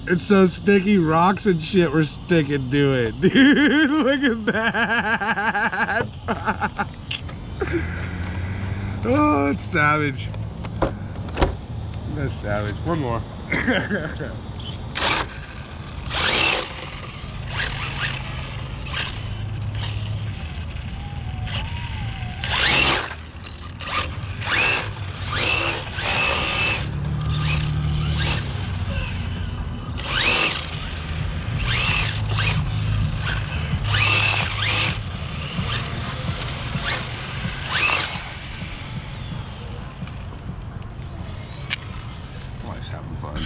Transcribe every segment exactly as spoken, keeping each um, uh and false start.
It's so sticky, rocks and shit were sticking to it. Dude, look at that. Oh, it's savage. That's savage. One more. Having fun.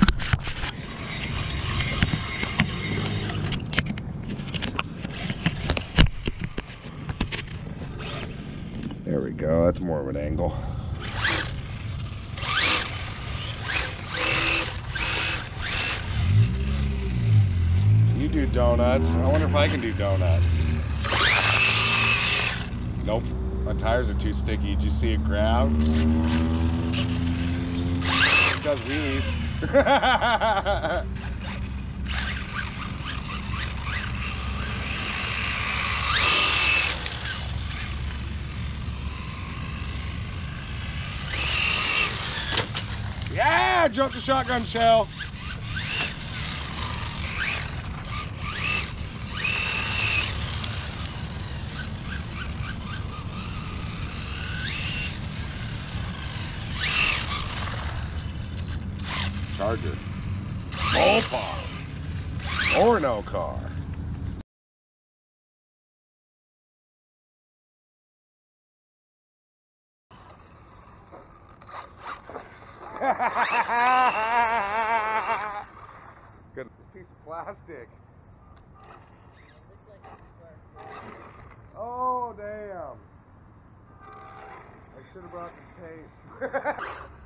There we go. That's more of an angle. You do donuts. I wonder if I can do donuts. Nope. My tires are too sticky. Did you see it grab? It does wheelies. Yeah, jump the shotgun shell. Charger. Mopar. Or no car. Good piece of plastic. Oh, damn. I should have brought the tape.